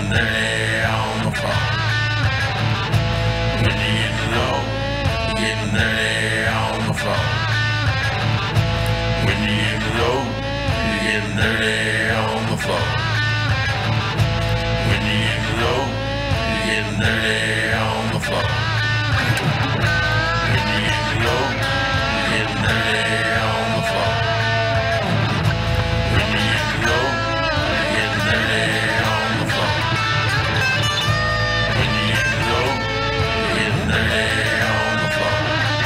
getting dirty on the floor. When you get low, you're getting dirty on the floor. When you get low, you're getting dirty on the floor. When you get low, you're getting dirty on the floor. When you get low, you're getting dirty on the floor. When you get low, you're getting dirty on the floor. When you get low, you're getting dirty on the floor.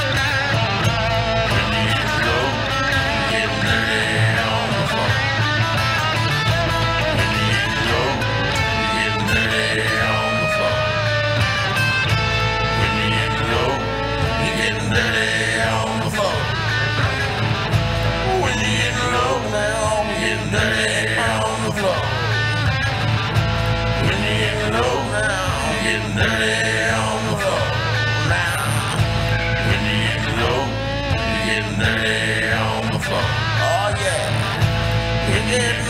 When you get low, you're getting dirty on the floor. When you get low, you're getting dirty on the floor. When you get low, you're getting dirty on the floor. When you get low now, you're getting dirty on the floor. When you get low now, you're getting dirty on the floor. Now, when you get low, you're getting dirty on the floor. Oh yeah, you're getting